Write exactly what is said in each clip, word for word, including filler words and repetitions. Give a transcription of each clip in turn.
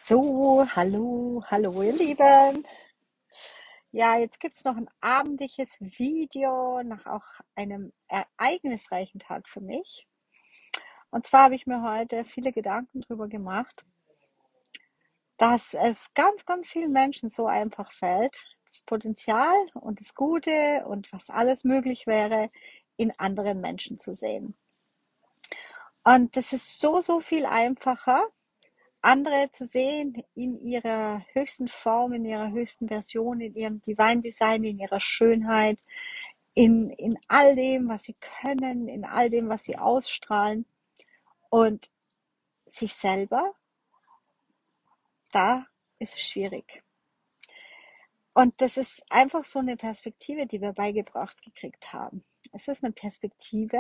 So, hallo, hallo ihr Lieben. Ja, jetzt gibt's noch ein abendliches Video nach auch einem ereignisreichen Tag für mich. Und zwar habe ich mir heute viele Gedanken drüber gemacht, dass es ganz, ganz vielen Menschen so einfach fällt, das Potenzial und das Gute und was alles möglich wäre, in anderen Menschen zu sehen. Und das ist so, so viel einfacher, andere zu sehen in ihrer höchsten Form, in ihrer höchsten Version, in ihrem Divine Design, in ihrer Schönheit, in, in all dem, was sie können, in all dem, was sie ausstrahlen. Und sich selber, da ist es schwierig. Und das ist einfach so eine Perspektive, die wir beigebracht gekriegt haben. Es ist eine Perspektive,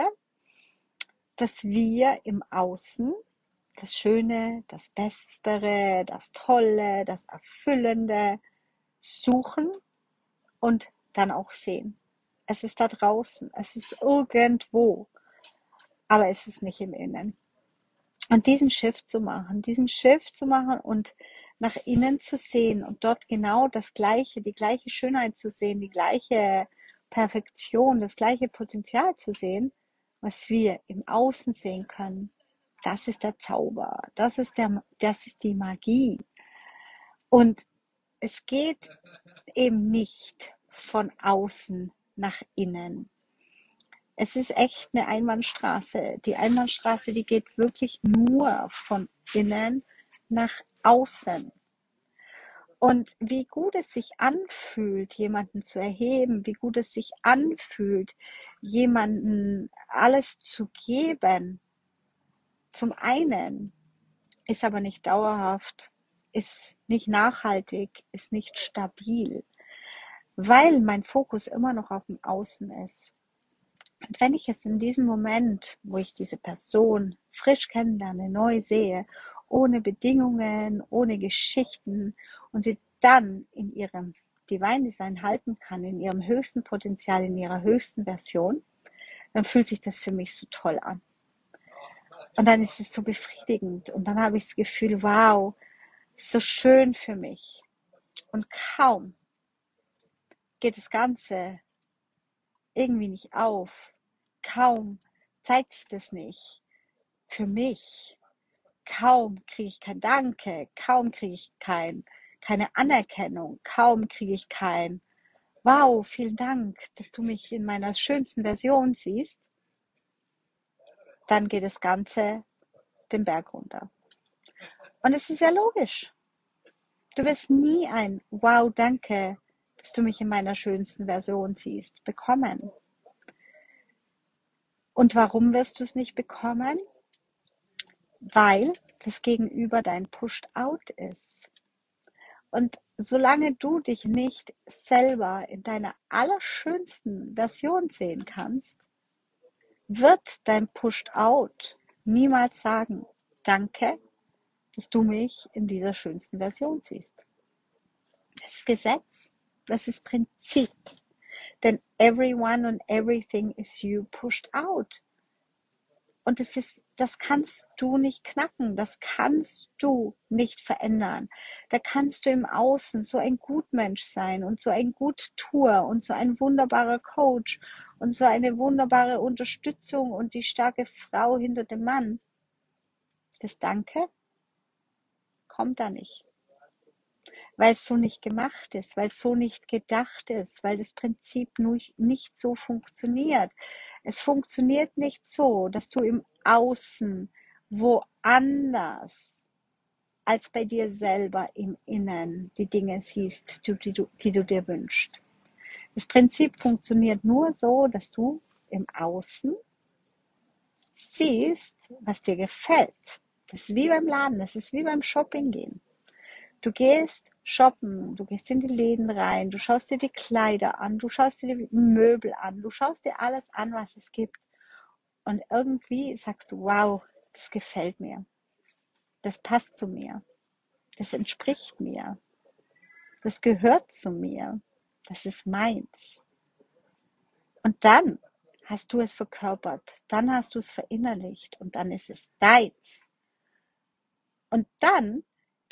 dass wir im Außen das Schöne, das Bestere, das Tolle, das Erfüllende suchen und dann auch sehen. Es ist da draußen, es ist irgendwo, aber es ist nicht im Innen. Und diesen Shift zu machen, diesen Shift zu machen und nach innen zu sehen und dort genau das Gleiche, die gleiche Schönheit zu sehen, die gleiche Perfektion, das gleiche Potenzial zu sehen, was wir im Außen sehen können. Das ist der Zauber, das ist, der, das ist die Magie. Und es geht eben nicht von außen nach innen. Es ist echt eine Einbahnstraße. Die Einbahnstraße, die geht wirklich nur von innen nach außen. Und wie gut es sich anfühlt, jemanden zu erheben, wie gut es sich anfühlt, jemanden alles zu geben, zum einen, ist aber nicht dauerhaft, ist nicht nachhaltig, ist nicht stabil, weil mein Fokus immer noch auf dem Außen ist. Und wenn ich es in diesem Moment, wo ich diese Person frisch kennenlerne, neu sehe, ohne Bedingungen, ohne Geschichten und sie dann in ihrem Divine Design halten kann, in ihrem höchsten Potenzial, in ihrer höchsten Version, dann fühlt sich das für mich so toll an. Und dann ist es so befriedigend und dann habe ich das Gefühl, wow, so schön für mich. Und kaum geht das Ganze irgendwie nicht auf, kaum zeigt sich das nicht für mich, kaum kriege ich kein Danke, kaum kriege ich kein, keine Anerkennung, kaum kriege ich kein Wow, vielen Dank, dass du mich in meiner schönsten Version siehst, dann geht das Ganze den Berg runter. Und es ist ja logisch. Du wirst nie ein Wow, danke, dass du mich in meiner schönsten Version siehst, bekommen. Und warum wirst du es nicht bekommen? Weil das Gegenüber dein Pushed Out ist. Und solange du dich nicht selber in deiner allerschönsten Version sehen kannst, wird dein Pushed Out niemals sagen, danke, dass du mich in dieser schönsten Version siehst. Das ist Gesetz, das ist Prinzip. Denn everyone and everything is you pushed out. Und das ist, das kannst du nicht knacken, das kannst du nicht verändern. Da kannst du im Außen so ein Gutmensch sein und so ein Guttuer und so ein wunderbarer Coach und so eine wunderbare Unterstützung und die starke Frau hinter dem Mann. Das Danke kommt da nicht, weil es so nicht gemacht ist, weil es so nicht gedacht ist, weil das Prinzip nicht so funktioniert. Es funktioniert nicht so, dass du im Außen woanders als bei dir selber im Innen die Dinge siehst, die, die, du, die du dir wünschst. Das Prinzip funktioniert nur so, dass du im Außen siehst, was dir gefällt. Das ist wie beim Laden, das ist wie beim Shopping gehen. Du gehst shoppen, du gehst in die Läden rein, du schaust dir die Kleider an, du schaust dir die Möbel an, du schaust dir alles an, was es gibt. Und irgendwie sagst du, wow, das gefällt mir. Das passt zu mir. Das entspricht mir. Das gehört zu mir. Das ist meins. Und dann hast du es verkörpert. Dann hast du es verinnerlicht. Und dann ist es deins. Und dann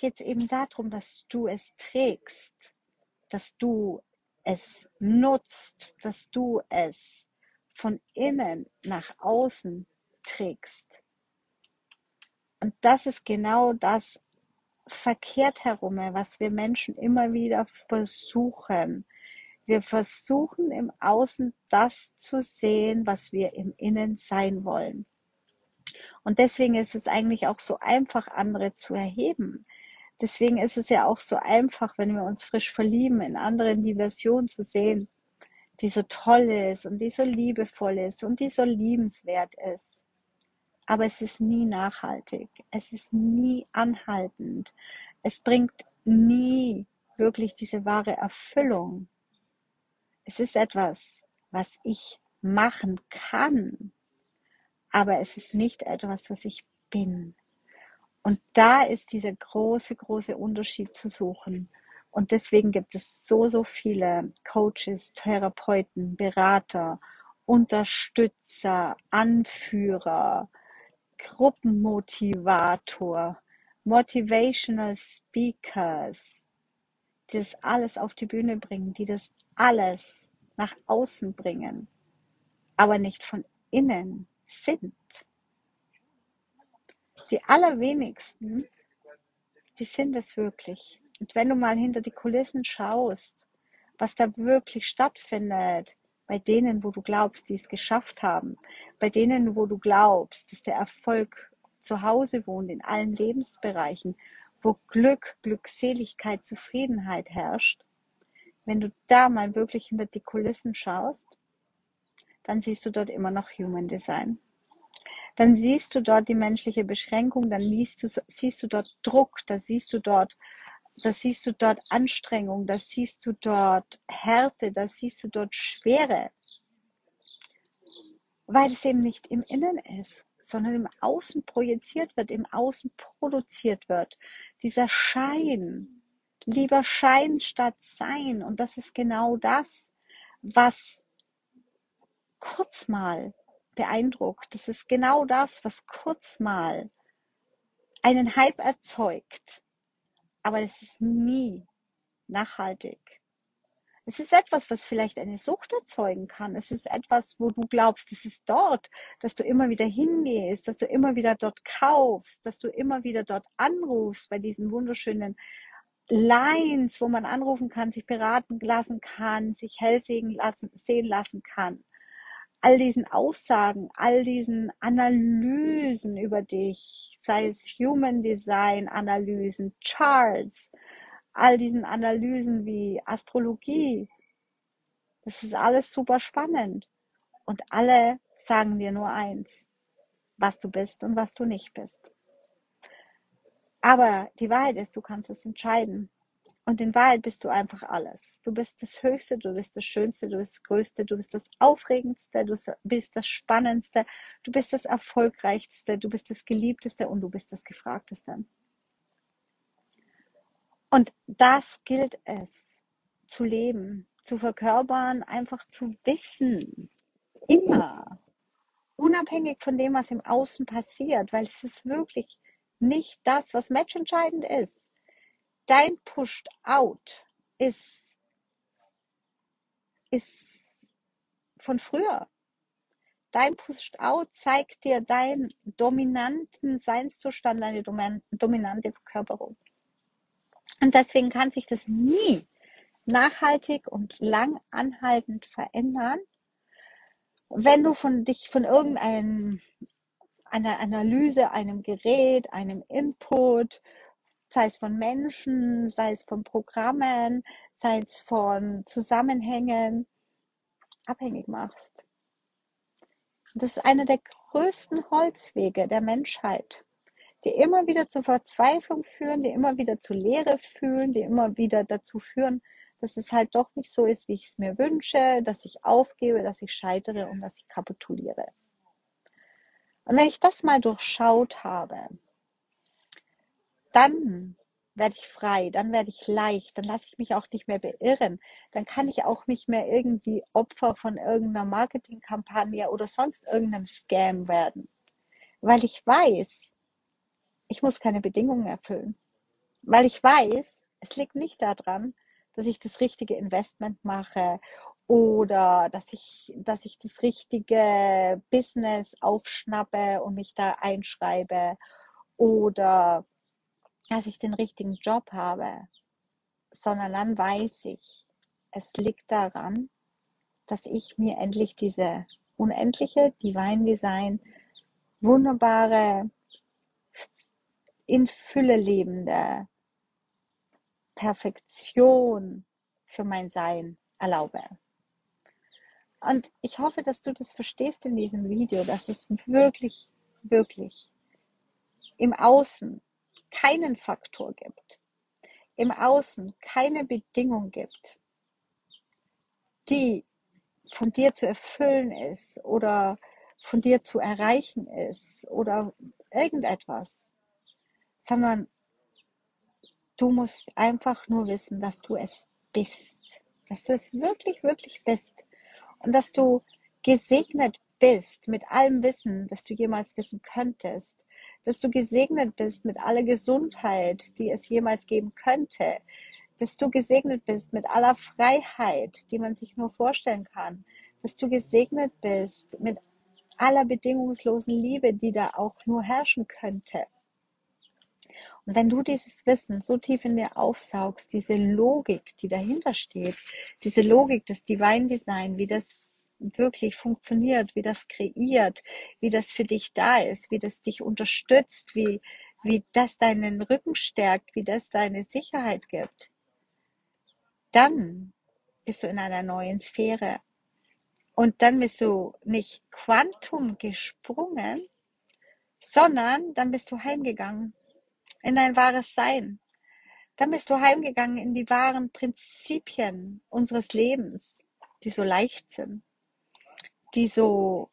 geht es eben darum, dass du es trägst, dass du es nutzt, dass du es von innen nach außen trägst. Und das ist genau das verkehrt herum, was wir Menschen immer wieder versuchen. Wir versuchen im Außen das zu sehen, was wir im Innen sein wollen. Und deswegen ist es eigentlich auch so einfach, andere zu erheben. Deswegen ist es ja auch so einfach, wenn wir uns frisch verlieben, in anderen die Version zu sehen, die so toll ist und die so liebevoll ist und die so liebenswert ist. Aber es ist nie nachhaltig. Es ist nie anhaltend. Es bringt nie wirklich diese wahre Erfüllung. Es ist etwas, was ich machen kann, aber es ist nicht etwas, was ich bin. Und da ist dieser große, große Unterschied zu suchen. Und deswegen gibt es so, so viele Coaches, Therapeuten, Berater, Unterstützer, Anführer, Gruppenmotivator, Motivational Speakers, die das alles auf die Bühne bringen, die das alles nach außen bringen, aber nicht von innen sind. Die allerwenigsten, die sind es wirklich. Und wenn du mal hinter die Kulissen schaust, was da wirklich stattfindet, bei denen, wo du glaubst, die es geschafft haben, bei denen, wo du glaubst, dass der Erfolg zu Hause wohnt, in allen Lebensbereichen, wo Glück, Glückseligkeit, Zufriedenheit herrscht, wenn du da mal wirklich hinter die Kulissen schaust, dann siehst du dort immer noch Human Design. Dann siehst du dort die menschliche Beschränkung, dann siehst du, siehst du dort Druck, da siehst du dort, da siehst du dort Anstrengung, da siehst du dort Härte, da siehst du dort Schwere, weil es eben nicht im Innen ist, sondern im Außen projiziert wird, im Außen produziert wird. Dieser Schein, lieber Schein statt Sein. Und das ist genau das, was kurz mal beeindruckt. Das ist genau das, was kurz mal einen Hype erzeugt. Aber es ist nie nachhaltig. Es ist etwas, was vielleicht eine Sucht erzeugen kann. Es ist etwas, wo du glaubst, es ist dort, dass du immer wieder hingehst, dass du immer wieder dort kaufst, dass du immer wieder dort anrufst bei diesen wunderschönen Lines, wo man anrufen kann, sich beraten lassen kann, sich hellsehen lassen, sehen lassen kann. All diesen Aussagen, all diesen Analysen über dich, sei es Human Design Analysen, Charts, all diesen Analysen wie Astrologie, das ist alles super spannend. Und alle sagen dir nur eins, was du bist und was du nicht bist. Aber die Wahrheit ist, du kannst es entscheiden. Und in Wahrheit bist du einfach alles. Du bist das Höchste, du bist das Schönste, du bist das Größte, du bist das Aufregendste, du bist das Spannendste, du bist das Erfolgreichste, du bist das Geliebteste und du bist das Gefragteste. Und das gilt es zu leben, zu verkörpern, einfach zu wissen. Immer. Unabhängig von dem, was im Außen passiert, weil es ist wirklich nicht das, was matchentscheidend ist. Dein Pushed Out ist, ist von früher. Dein Pushed Out zeigt dir deinen dominanten Seinszustand, deine dominante Verkörperung. Und deswegen kann sich das nie nachhaltig und lang anhaltend verändern, wenn du von dich von irgendeinem einer Analyse, einem Gerät, einem Input, sei es von Menschen, sei es von Programmen, sei es von Zusammenhängen, abhängig machst. Das ist einer der größten Holzwege der Menschheit, die immer wieder zur Verzweiflung führen, die immer wieder zu Leere führen, die immer wieder dazu führen, dass es halt doch nicht so ist, wie ich es mir wünsche, dass ich aufgebe, dass ich scheitere und dass ich kapituliere. Und wenn ich das mal durchschaut habe, dann werde ich frei, dann werde ich leicht, dann lasse ich mich auch nicht mehr beirren, dann kann ich auch nicht mehr irgendwie Opfer von irgendeiner Marketingkampagne oder sonst irgendeinem Scam werden, weil ich weiß, ich muss keine Bedingungen erfüllen. weil ich weiß, es liegt nicht daran, dass ich das richtige Investment mache oder dass ich, dass ich das richtige Business aufschnappe und mich da einschreibe oder dass ich den richtigen Job habe, sondern dann weiß ich, es liegt daran, dass ich mir endlich diese unendliche Divine Design, wunderbare, in Fülle lebende Perfektion für mein Sein erlaube. Und ich hoffe, dass du das verstehst in diesem Video, dass es wirklich, wirklich im Außen keinen Faktor gibt, im Außen keine Bedingung gibt, die von dir zu erfüllen ist oder von dir zu erreichen ist oder irgendetwas, sondern du musst einfach nur wissen, dass du es bist, dass du es wirklich, wirklich bist und dass du gesegnet bist mit allem Wissen, das du jemals wissen könntest, dass du gesegnet bist mit aller Gesundheit, die es jemals geben könnte, dass du gesegnet bist mit aller Freiheit, die man sich nur vorstellen kann, dass du gesegnet bist mit aller bedingungslosen Liebe, die da auch nur herrschen könnte. Und wenn du dieses Wissen so tief in dir aufsaugst, diese Logik, die dahinter steht, diese Logik des Divine Design, wie das wirklich funktioniert, wie das kreiert, wie das für dich da ist, wie das dich unterstützt, wie, wie das deinen Rücken stärkt, wie das deine Sicherheit gibt, dann bist du in einer neuen Sphäre. Und dann bist du nicht Quantum gesprungen, sondern dann bist du heimgegangen in dein wahres Sein. Dann bist du heimgegangen in die wahren Prinzipien unseres Lebens, die so leicht sind, die so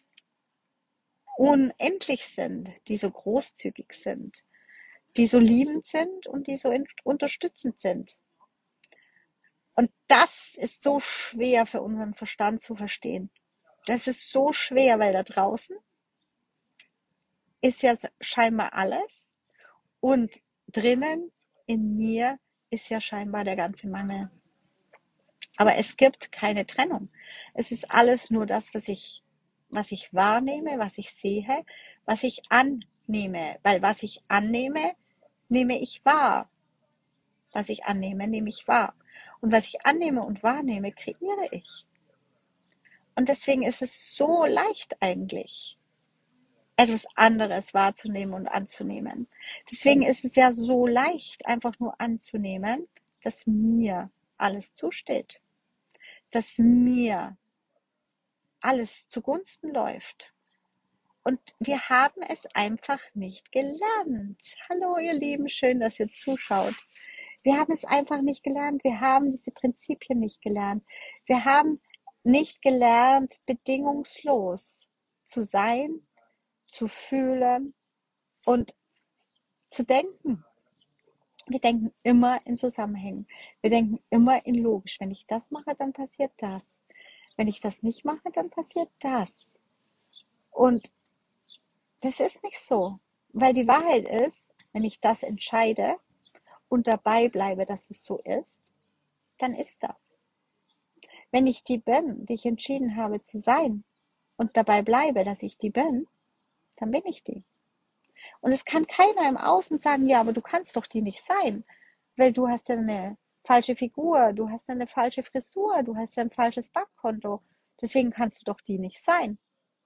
unendlich sind, die so großzügig sind, die so liebend sind und die so unterstützend sind. Und das ist so schwer für unseren Verstand zu verstehen. Das ist so schwer, weil da draußen ist ja scheinbar alles und drinnen in mir ist ja scheinbar der ganze Mangel. Aber es gibt keine Trennung. Es ist alles nur das, was ich, was ich wahrnehme, was ich sehe, was ich annehme. Weil was ich annehme, nehme ich wahr. Was ich annehme, nehme ich wahr. Und was ich annehme und wahrnehme, kreiere ich. Und deswegen ist es so leicht eigentlich, etwas anderes wahrzunehmen und anzunehmen. Deswegen ist es ja so leicht, einfach nur anzunehmen, dass mir alles zusteht, dass mir alles zugunsten läuft. Und wir haben es einfach nicht gelernt. Hallo ihr Lieben, schön, dass ihr zuschaut. Wir haben es einfach nicht gelernt. Wir haben diese Prinzipien nicht gelernt. Wir haben nicht gelernt, bedingungslos zu sein, zu fühlen und zu denken. Wir denken immer in Zusammenhängen. Wir denken immer in logisch. Wenn ich das mache, dann passiert das. Wenn ich das nicht mache, dann passiert das. Und das ist nicht so. Weil die Wahrheit ist, wenn ich das entscheide und dabei bleibe, dass es so ist, dann ist das. Wenn ich die bin, die ich entschieden habe zu sein und dabei bleibe, dass ich die bin, dann bin ich die. Und es kann keiner im Außen sagen, ja, aber du kannst doch die nicht sein, weil du hast ja eine falsche Figur, du hast ja eine falsche Frisur, du hast ja ein falsches Bankkonto. Deswegen kannst du doch die nicht sein.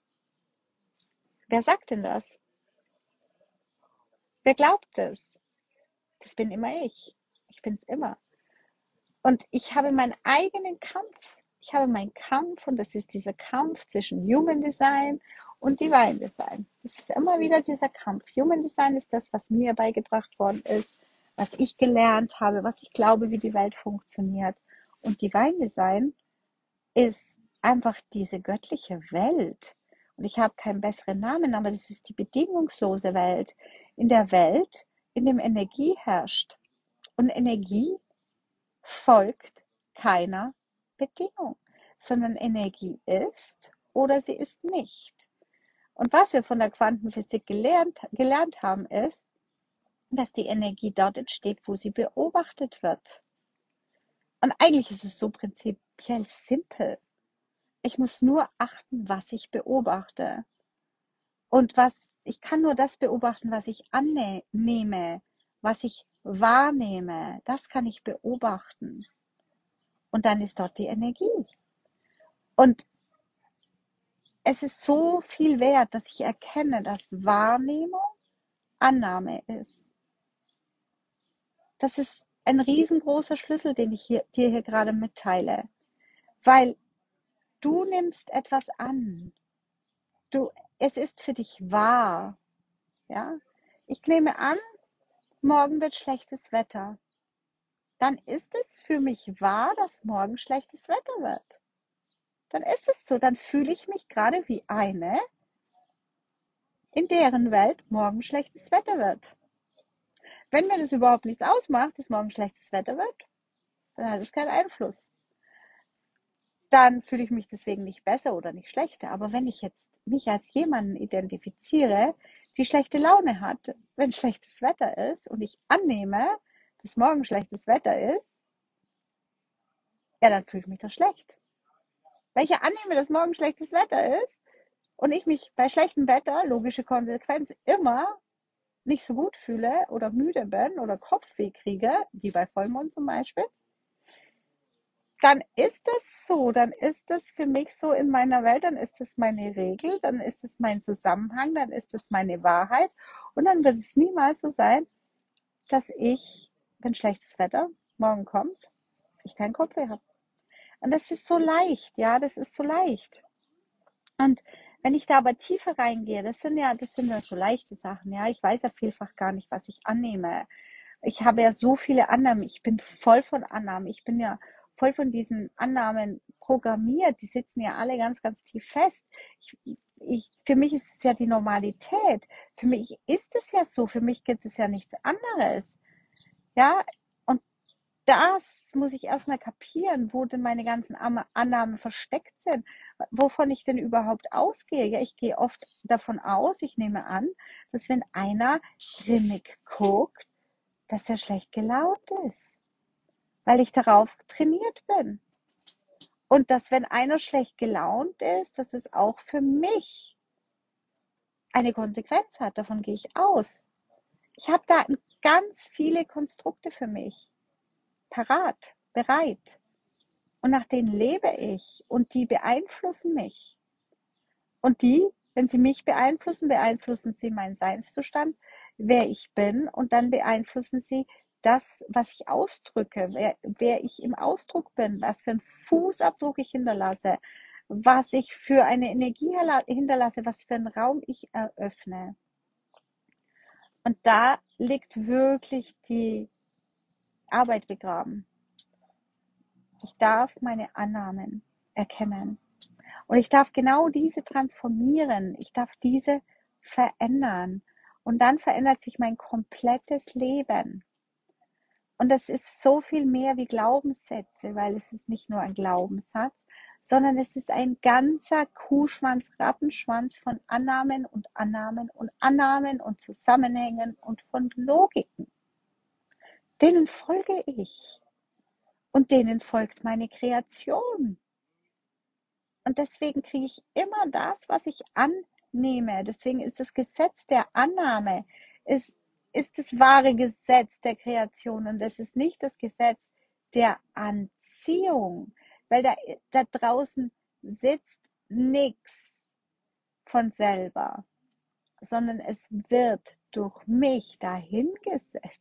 Wer sagt denn das? Wer glaubt es? Das bin immer ich. Ich bin's immer. Und ich habe meinen eigenen Kampf. Ich habe meinen Kampf und das ist dieser Kampf zwischen Human Design und Divine Design. Das ist immer wieder dieser Kampf. Human Design ist das, was mir beigebracht worden ist, was ich gelernt habe, was ich glaube, wie die Welt funktioniert. Und Divine Design ist einfach diese göttliche Welt. Und ich habe keinen besseren Namen, aber das ist die bedingungslose Welt. In der Welt, in dem Energie herrscht. Und Energie folgt keiner Bedingung, sondern Energie ist oder sie ist nicht. Und was wir von der Quantenphysik gelernt, gelernt haben, ist, dass die Energie dort entsteht, wo sie beobachtet wird. Und eigentlich ist es so prinzipiell simpel. Ich muss nur achten, was ich beobachte. Und was, ich kann nur das beobachten, was ich annehme, was ich wahrnehme. Das kann ich beobachten. Und dann ist dort die Energie. Und es ist so viel wert, dass ich erkenne, dass Wahrnehmung Annahme ist. Das ist ein riesengroßer Schlüssel, den ich hier, dir hier gerade mitteile. Weil du nimmst etwas an. Du, es ist für dich wahr. Ja? Ich nehme an, morgen wird schlechtes Wetter. Dann ist es für mich wahr, dass morgen schlechtes Wetter wird. Dann ist es so. Dann fühle ich mich gerade wie eine, in deren Welt morgen schlechtes Wetter wird. Wenn mir das überhaupt nichts ausmacht, dass morgen schlechtes Wetter wird, dann hat es keinen Einfluss. Dann fühle ich mich deswegen nicht besser oder nicht schlechter. Aber wenn ich jetzt mich als jemanden identifiziere, die schlechte Laune hat, wenn schlechtes Wetter ist und ich annehme, dass morgen schlechtes Wetter ist, ja, dann fühle ich mich doch schlecht. Weil ich ja annehme, dass morgen schlechtes Wetter ist und ich mich bei schlechtem Wetter, logische Konsequenz, immer nicht so gut fühle oder müde bin oder Kopfweh kriege, wie bei Vollmond zum Beispiel, dann ist es so, dann ist es für mich so in meiner Welt, dann ist es meine Regel, dann ist es mein Zusammenhang, dann ist es meine Wahrheit und dann wird es niemals so sein, dass ich, wenn schlechtes Wetter morgen kommt, ich keinen Kopfweh habe. Und das ist so leicht, ja, das ist so leicht. Und wenn ich da aber tiefer reingehe, das sind ja, das sind ja so leichte Sachen, ja, ich weiß ja vielfach gar nicht, was ich annehme. Ich habe ja so viele Annahmen, ich bin voll von Annahmen, ich bin ja voll von diesen Annahmen programmiert, die sitzen ja alle ganz, ganz tief fest. Ich, ich, für mich ist es ja die Normalität, für mich ist es ja so, für mich gibt es ja nichts anderes. Ja, und das muss ich erstmal kapieren, wo denn meine ganzen Annahmen versteckt sind, wovon ich denn überhaupt ausgehe. Ja, ich gehe oft davon aus, ich nehme an, dass wenn einer grimmig guckt, dass er schlecht gelaunt ist, weil ich darauf trainiert bin. Und dass wenn einer schlecht gelaunt ist, dass es auch für mich eine Konsequenz hat. Davon gehe ich aus. Ich habe da ganz viele Konstrukte für mich parat, bereit. Und nach denen lebe ich und die beeinflussen mich. Und die, wenn sie mich beeinflussen, beeinflussen sie meinen Seinszustand, wer ich bin und dann beeinflussen sie das, was ich ausdrücke, wer, wer ich im Ausdruck bin, was für einen Fußabdruck ich hinterlasse, was ich für eine Energie hinterlasse, was für einen Raum ich eröffne. Und da liegt wirklich die Arbeit begraben. Ich darf meine Annahmen erkennen. Und ich darf genau diese transformieren. Ich darf diese verändern. Und dann verändert sich mein komplettes Leben. Und das ist so viel mehr wie Glaubenssätze, weil es ist nicht nur ein Glaubenssatz, sondern es ist ein ganzer Kuhschwanz, Rattenschwanz von Annahmen und Annahmen und Annahmen und Zusammenhängen und von Logiken. Denen folge ich. Und denen folgt meine Kreation. Und deswegen kriege ich immer das, was ich annehme. Deswegen ist das Gesetz der Annahme, ist, ist das wahre Gesetz der Kreation. Und es ist nicht das Gesetz der Anziehung, weil da, da draußen sitzt nichts von selber, sondern es wird durch mich dahin gesetzt.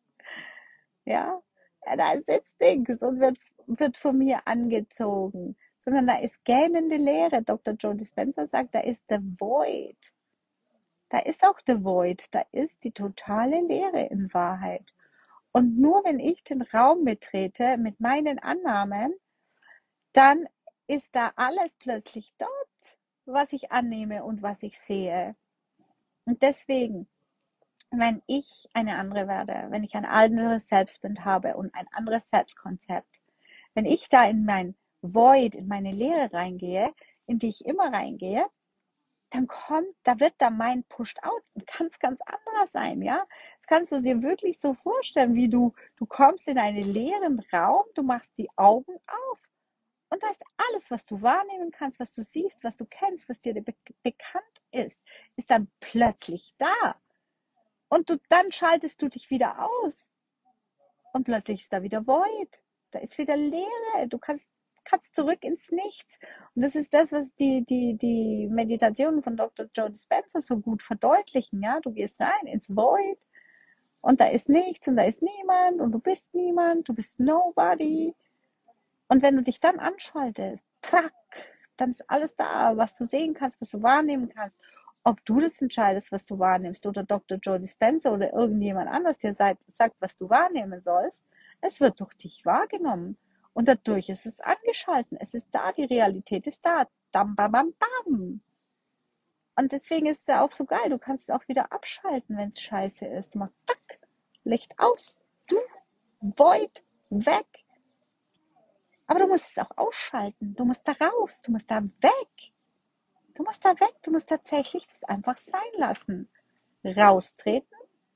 Ja, da sitzt nichts und wird, wird von mir angezogen, sondern da ist gähnende Leere. Doktor Joe Dispenza sagt, da ist the void. Da ist auch the void. Da ist die totale Leere in Wahrheit. Und nur wenn ich den Raum betrete mit meinen Annahmen, dann ist da alles plötzlich dort, was ich annehme und was ich sehe. Und deswegen, wenn ich eine andere werde, wenn ich ein anderes Selbstbild habe und ein anderes Selbstkonzept, wenn ich da in mein Void, in meine Leere reingehe, in die ich immer reingehe, dann kommt, da wird da mein Pushed Out ein ganz, ganz anderer sein, ja. Das kannst du dir wirklich so vorstellen, wie du, du kommst in einen leeren Raum, du machst die Augen auf und da ist alles, was du wahrnehmen kannst, was du siehst, was du kennst, was dir be bekannt ist, ist dann plötzlich da. Und du, dann schaltest du dich wieder aus und plötzlich ist da wieder Void. Da ist wieder Leere. Du kannst, kannst zurück ins Nichts. Und das ist das, was die, die, die Meditationen von Doktor Joe Dispenza so gut verdeutlichen. Ja, du gehst rein ins Void und da ist nichts und da ist niemand und du bist niemand, du bist nobody. Und wenn du dich dann anschaltest, track, dann ist alles da, was du sehen kannst, was du wahrnehmen kannst. Ob du das entscheidest, was du wahrnimmst, oder Doktor Joe Dispenza oder irgendjemand anders dir sagt, was du wahrnehmen sollst, es wird durch dich wahrgenommen. Und dadurch ist es angeschalten. Es ist da, die Realität ist da. Dam, bam, bam, bam. Und deswegen ist es ja auch so geil. Du kannst es auch wieder abschalten, wenn es scheiße ist. Du machst tack, Licht aus, du, Void, weg. Aber du musst es auch ausschalten. Du musst da raus. Du musst da weg. Du musst da weg. Du musst tatsächlich das einfach sein lassen. Raustreten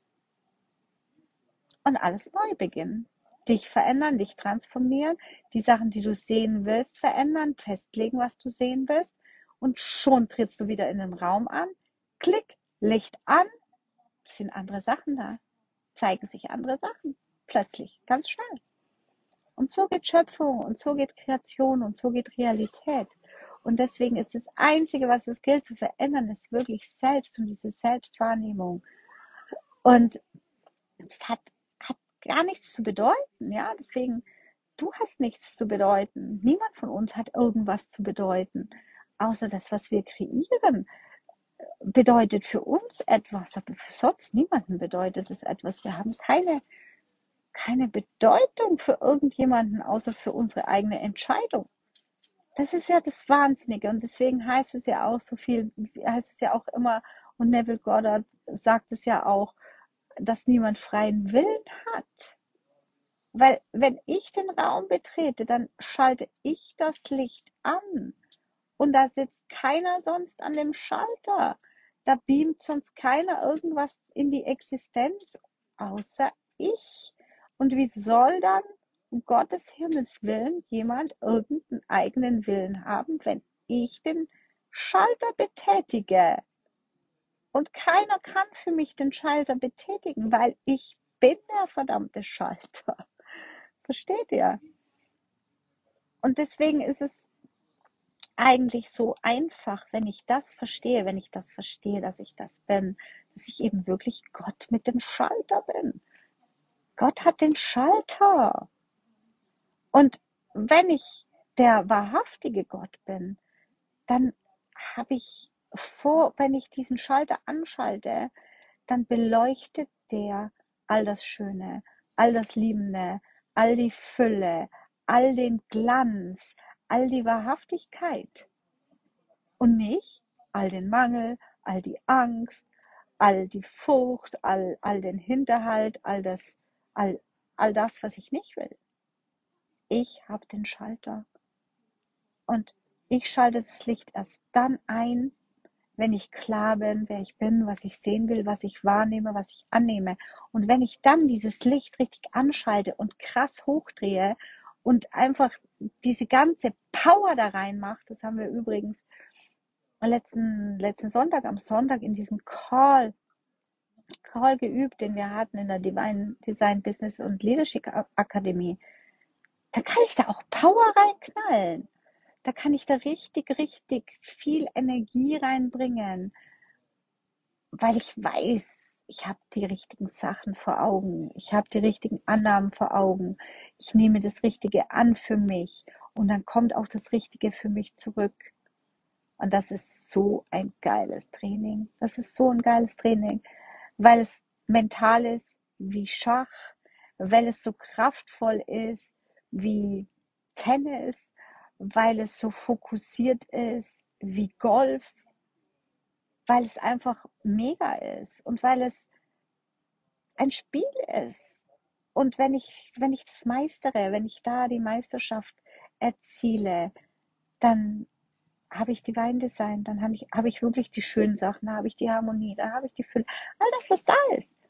und alles neu beginnen. Dich verändern, dich transformieren, die Sachen, die du sehen willst, verändern, festlegen, was du sehen willst. Und schon trittst du wieder in den Raum an. Klick, Licht an. Es sind andere Sachen da. Zeigen sich andere Sachen. Plötzlich, ganz schnell. Und so geht Schöpfung und so geht Kreation und so geht Realität. Und deswegen ist das Einzige, was es gilt zu verändern, ist wirklich selbst und diese Selbstwahrnehmung. Und es hat, hat gar nichts zu bedeuten, ja. Deswegen, du hast nichts zu bedeuten. Niemand von uns hat irgendwas zu bedeuten. Außer das, was wir kreieren, bedeutet für uns etwas, aber für sonst niemanden bedeutet es etwas. Wir haben keine keine Bedeutung für irgendjemanden, außer für unsere eigene Entscheidung. Das ist ja das Wahnsinnige und deswegen heißt es ja auch so viel, heißt es ja auch immer, und Neville Goddard sagt es ja auch, dass niemand freien Willen hat. Weil wenn ich den Raum betrete, dann schalte ich das Licht an und da sitzt keiner sonst an dem Schalter. Da beamt sonst keiner irgendwas in die Existenz, außer ich. Und wie soll dann, um Gottes Himmels Willen, jemand irgendeinen eigenen Willen haben, wenn ich den Schalter betätige? Und keiner kann für mich den Schalter betätigen, weil ich bin der verdammte Schalter. Versteht ihr? Und deswegen ist es eigentlich so einfach, wenn ich das verstehe, wenn ich das verstehe, dass ich das bin, dass ich eben wirklich Gott mit dem Schalter bin. Gott hat den Schalter. Und wenn ich der wahrhaftige Gott bin, dann habe ich vor, wenn ich diesen Schalter anschalte, dann beleuchtet der all das Schöne, all das Liebende, all die Fülle, all den Glanz, all die Wahrhaftigkeit. Und nicht all den Mangel, all die Angst, all die Furcht, all, all den Hinterhalt, all das, all, all das, was ich nicht will. Ich habe den Schalter. Und ich schalte das Licht erst dann ein, wenn ich klar bin, wer ich bin, was ich sehen will, was ich wahrnehme, was ich annehme. Und wenn ich dann dieses Licht richtig anschalte und krass hochdrehe und einfach diese ganze Power da reinmache, das haben wir übrigens letzten, letzten Sonntag, am Sonntag in diesem Call, Call geübt, den wir hatten in der Divine Design Business und Leadership Akademie, da kann ich da auch Power reinknallen. Da kann ich da richtig, richtig viel Energie reinbringen, weil ich weiß, ich habe die richtigen Sachen vor Augen. Ich habe die richtigen Annahmen vor Augen. Ich nehme das Richtige an für mich und dann kommt auch das Richtige für mich zurück. Und das ist so ein geiles Training. Das ist so ein geiles Training, weil es mental ist wie Schach, weil es so kraftvoll ist wie Tennis, weil es so fokussiert ist wie Golf, weil es einfach mega ist und weil es ein Spiel ist. Und wenn ich, wenn ich das meistere, wenn ich da die Meisterschaft erziele, dann habe ich Divine Design, dann habe ich, habe ich wirklich die schönen Sachen, da habe ich die Harmonie, da habe ich die Fülle, all das, was da ist.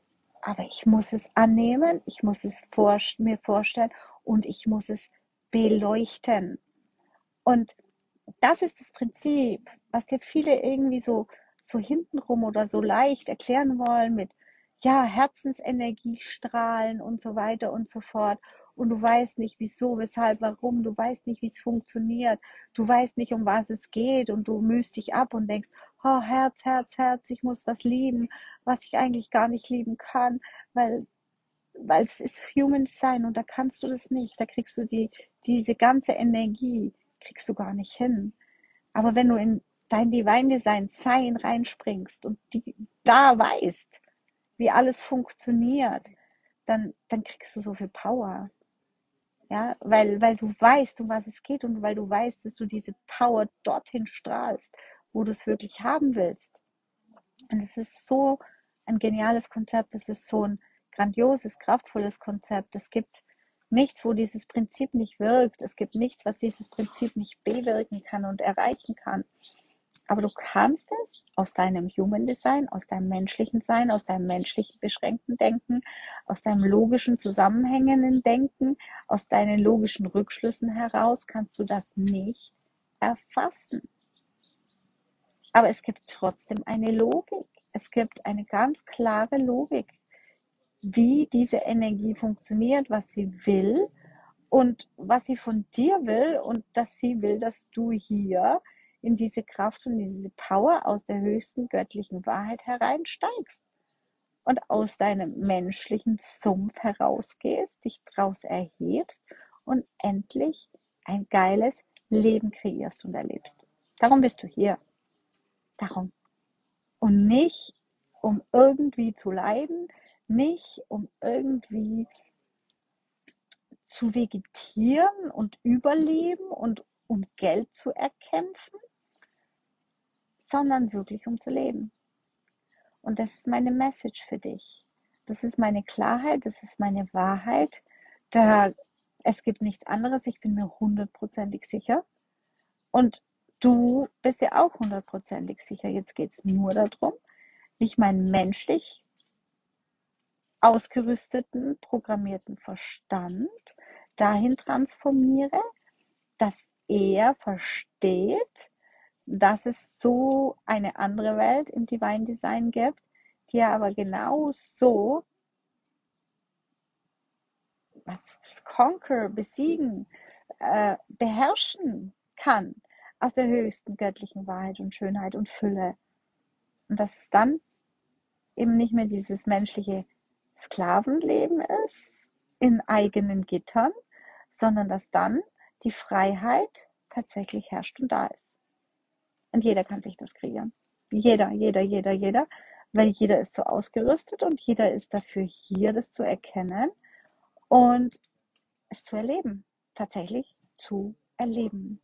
aber ich muss es annehmen, ich muss es vor, mir vorstellen und ich muss es beleuchten. Und das ist das Prinzip, was dir viele irgendwie so, so hintenrum oder so leicht erklären wollen mit, ja, Herzensenergie strahlen und so weiter und so fort. Und du weißt nicht, wieso, weshalb, warum, du weißt nicht, wie es funktioniert, du weißt nicht, um was es geht und du mühst dich ab und denkst, oh, Herz, Herz, Herz, ich muss was lieben, was ich eigentlich gar nicht lieben kann, weil, weil es ist Human Design und da kannst du das nicht, da kriegst du die, diese ganze Energie, kriegst du gar nicht hin. Aber wenn du in dein Divine Design Sein reinspringst und die, da weißt, wie alles funktioniert, dann, dann kriegst du so viel Power. Ja, weil, weil du weißt, um was es geht und weil du weißt, dass du diese Power dorthin strahlst, wo du es wirklich haben willst. Und es ist so ein geniales Konzept, es ist so ein grandioses, kraftvolles Konzept. Es gibt nichts, wo dieses Prinzip nicht wirkt. Es gibt nichts, was dieses Prinzip nicht bewirken kann und erreichen kann. Aber du kannst es aus deinem Human Design, aus deinem menschlichen Sein, aus deinem menschlichen beschränkten Denken, aus deinem logischen zusammenhängenden Denken, aus deinen logischen Rückschlüssen heraus, kannst du das nicht erfassen. Aber es gibt trotzdem eine Logik. Es gibt eine ganz klare Logik, wie diese Energie funktioniert, was sie will und was sie von dir will und dass sie will, dass du hier in diese Kraft und diese Power aus der höchsten göttlichen Wahrheit hereinsteigst und aus deinem menschlichen Sumpf herausgehst, dich draus erhebst und endlich ein geiles Leben kreierst und erlebst. Darum bist du hier. Darum. Und nicht, um irgendwie zu leiden, nicht um irgendwie zu vegetieren und überleben und um Geld zu erkämpfen, sondern wirklich um zu leben. Und das ist meine Message für dich. Das ist meine Klarheit, das ist meine Wahrheit. Da, es gibt nichts anderes, ich bin mir hundertprozentig sicher. Und du bist ja auch hundertprozentig sicher. Jetzt geht es nur darum, wie ich meinen menschlich ausgerüsteten, programmierten Verstand dahin transformiere, dass er versteht, dass es so eine andere Welt im Divine Design gibt, die er aber genauso was, was conquer, besiegen, äh, beherrschen kann aus der höchsten göttlichen Wahrheit und Schönheit und Fülle. Und dass es dann eben nicht mehr dieses menschliche Sklavenleben ist in eigenen Gittern, sondern dass dann die Freiheit tatsächlich herrscht und da ist. Und jeder kann sich das kreieren. Jeder, jeder, jeder, jeder, weil jeder ist so ausgerüstet und jeder ist dafür hier, das zu erkennen und es zu erleben. Tatsächlich zu erleben.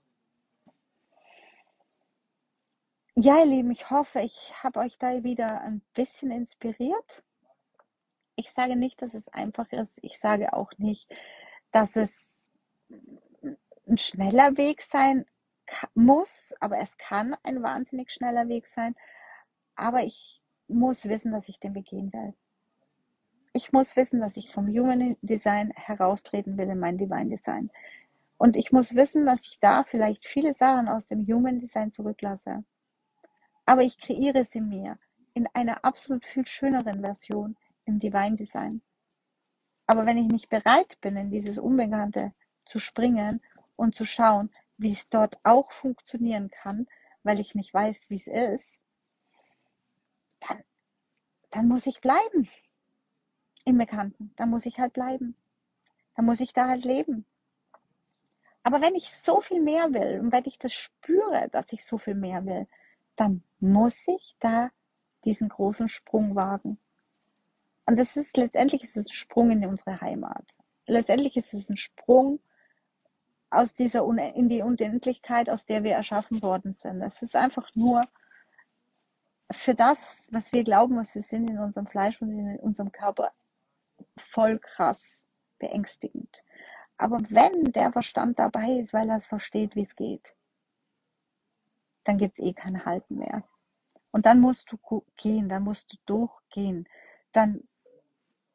Ja, ihr Lieben, ich hoffe, ich habe euch da wieder ein bisschen inspiriert. Ich sage nicht, dass es einfach ist. Ich sage auch nicht, dass es ein schneller Weg sein muss, aber es kann ein wahnsinnig schneller Weg sein. Aber ich muss wissen, dass ich den begehen will. Ich muss wissen, dass ich vom Human Design heraustreten will in mein Divine Design. Und ich muss wissen, dass ich da vielleicht viele Sachen aus dem Human Design zurücklasse. Aber ich kreiere sie mir in einer absolut viel schöneren Version im Divine Design. Aber wenn ich nicht bereit bin, in dieses Unbekannte zu springen und zu schauen, wie es dort auch funktionieren kann, weil ich nicht weiß, wie es ist, dann, dann muss ich bleiben im Bekannten. Dann muss ich halt bleiben. Dann muss ich da halt leben. Aber wenn ich so viel mehr will und wenn ich das spüre, dass ich so viel mehr will, dann muss ich da diesen großen Sprung wagen. Und das ist letztendlich ist es ein Sprung in unsere Heimat. Letztendlich ist es ein Sprung aus dieser in die Unendlichkeit, aus der wir erschaffen worden sind. Es ist einfach nur für das, was wir glauben, was wir sind in unserem Fleisch und in unserem Körper, voll krass beängstigend. Aber wenn der Verstand dabei ist, weil er es versteht, wie es geht, dann gibt es eh kein Halten mehr. Und dann musst du gehen, dann musst du durchgehen. Dann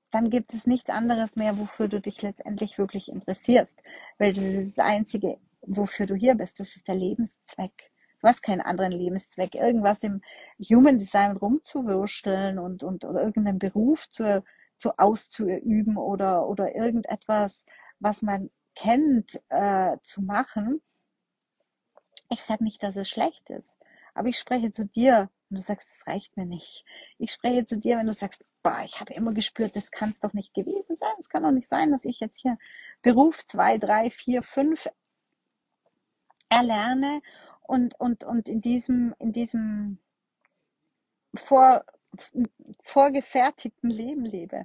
dann gibt es nichts anderes mehr, wofür du dich letztendlich wirklich interessierst. Weil das ist das Einzige, wofür du hier bist. Das ist der Lebenszweck. Du hast keinen anderen Lebenszweck. Irgendwas im Human Design rumzuwursteln und, und oder irgendeinen Beruf zu, zu auszuüben oder, oder irgendetwas, was man kennt, äh, zu machen. Ich sage nicht, dass es schlecht ist, aber ich spreche zu dir und du sagst, es reicht mir nicht. Ich spreche zu dir, wenn du sagst, boah, ich habe immer gespürt, das kann es doch nicht gewesen sein. Es kann doch nicht sein, dass ich jetzt hier Beruf zwei, drei, vier, fünf erlerne und, und, und in diesem, in diesem vor, vorgefertigten Leben lebe.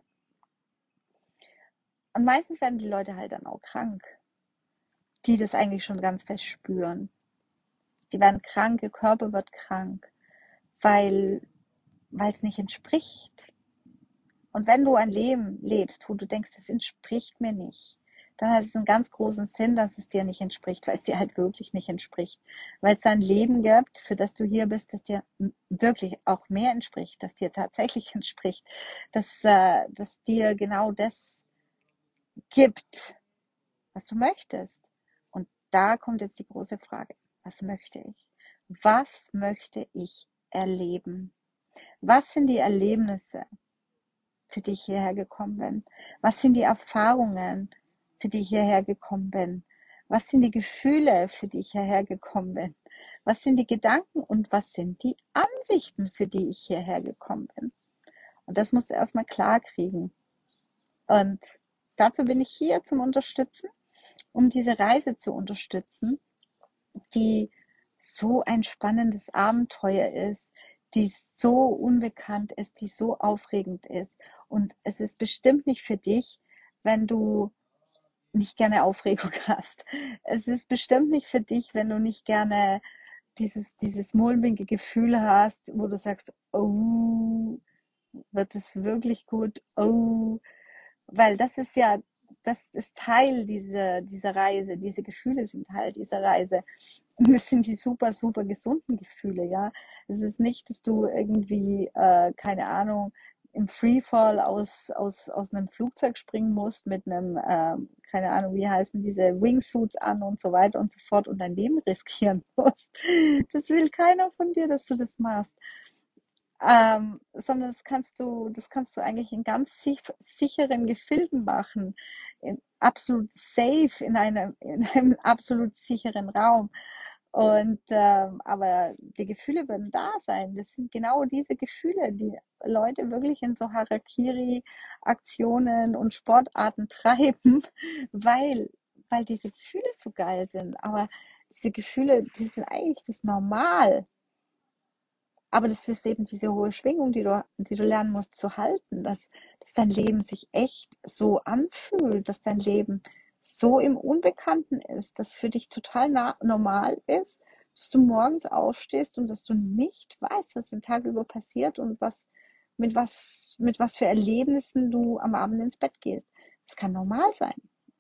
Und meistens werden die Leute halt dann auch krank, die das eigentlich schon ganz fest spüren. Die werden krank, ihr Körper wird krank, weil weil es nicht entspricht. Und wenn du ein Leben lebst, wo du denkst, das entspricht mir nicht, dann hat es einen ganz großen Sinn, dass es dir nicht entspricht, weil es dir halt wirklich nicht entspricht. Weil es ein Leben gibt, für das du hier bist, das dir wirklich auch mehr entspricht, das dir tatsächlich entspricht, dass, äh, dass dir genau das gibt, was du möchtest. Und da kommt jetzt die große Frage, was möchte ich? Was möchte ich erleben? Was sind die Erlebnisse, für die ich hierher gekommen bin? Was sind die Erfahrungen, für die ich hierher gekommen bin? Was sind die Gefühle, für die ich hierher gekommen bin? Was sind die Gedanken und was sind die Ansichten, für die ich hierher gekommen bin? Und das musst du erstmal klar kriegen. Und dazu bin ich hier zum Unterstützen, um diese Reise zu unterstützen, die so ein spannendes Abenteuer ist, die so unbekannt ist, die so aufregend ist. Und es ist bestimmt nicht für dich, wenn du nicht gerne Aufregung hast. Es ist bestimmt nicht für dich, wenn du nicht gerne dieses, dieses mulmige Gefühl hast, wo du sagst, oh, wird es wirklich gut? Oh, weil das ist ja, das ist Teil dieser, dieser Reise. Diese Gefühle sind Teil dieser Reise. Und das sind die super, super gesunden Gefühle, ja. Es ist nicht, dass du irgendwie, äh, keine Ahnung, im Freefall aus, aus, aus einem Flugzeug springen musst mit einem, ähm, keine Ahnung, wie heißen diese Wingsuits an und so weiter und so fort und dein Leben riskieren musst. Das will keiner von dir, dass du das machst. Ähm, sondern das kannst du, das kannst du eigentlich in ganz sich- sicheren Gefilden machen, in absolut safe, in einem, in einem absolut sicheren Raum. Und ähm, aber die Gefühle werden da sein. Das sind genau diese Gefühle, die Leute wirklich in so Harakiri-Aktionen und Sportarten treiben, weil, weil diese Gefühle so geil sind. Aber diese Gefühle, die sind eigentlich das Normal. Aber das ist eben diese hohe Schwingung, die du, die du lernen musst zu halten, dass, dass dein Leben sich echt so anfühlt, dass dein Leben so im Unbekannten ist, dass für dich total na normal ist, dass du morgens aufstehst und dass du nicht weißt, was den Tag über passiert und was, mit was, mit was für Erlebnissen du am Abend ins Bett gehst. Das kann normal sein.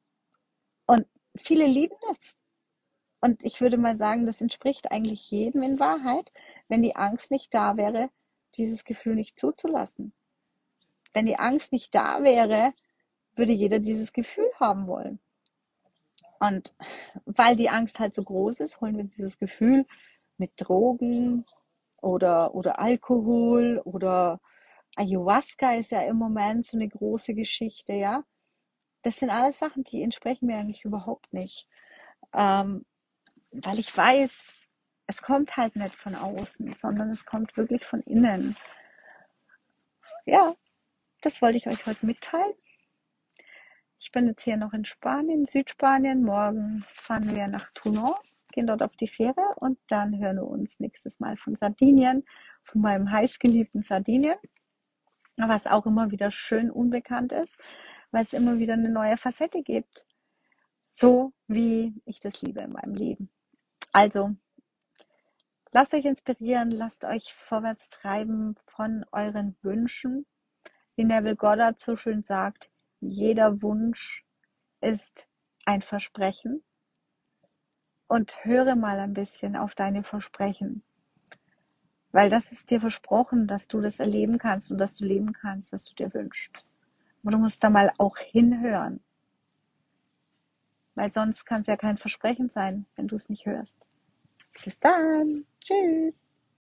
Und viele lieben das. Und ich würde mal sagen, das entspricht eigentlich jedem in Wahrheit, wenn die Angst nicht da wäre, dieses Gefühl nicht zuzulassen. Wenn die Angst nicht da wäre, würde jeder dieses Gefühl haben wollen. Und weil die Angst halt so groß ist, holen wir dieses Gefühl mit Drogen oder, oder Alkohol oder Ayahuasca ist ja im Moment so eine große Geschichte, ja. Das sind alles Sachen, die entsprechen mir eigentlich überhaupt nicht. Ähm, weil ich weiß, es kommt halt nicht von außen, sondern es kommt wirklich von innen. Ja, das wollte ich euch heute mitteilen. Ich bin jetzt hier noch in Spanien, Südspanien. Morgen fahren wir nach Toulon, gehen dort auf die Fähre und dann hören wir uns nächstes Mal von Sardinien, von meinem heißgeliebten Sardinien, was auch immer wieder schön unbekannt ist, weil es immer wieder eine neue Facette gibt. So wie ich das liebe in meinem Leben. Also, lasst euch inspirieren, lasst euch vorwärts treiben von euren Wünschen. Wie Neville Goddard so schön sagt, jeder Wunsch ist ein Versprechen. Und höre mal ein bisschen auf deine Versprechen. Weil das ist dir versprochen, dass du das erleben kannst und dass du leben kannst, was du dir wünschst. Aber du musst da mal auch hinhören, weil sonst kann es ja kein Versprechen sein, wenn du es nicht hörst. Bis dann. Tschüss.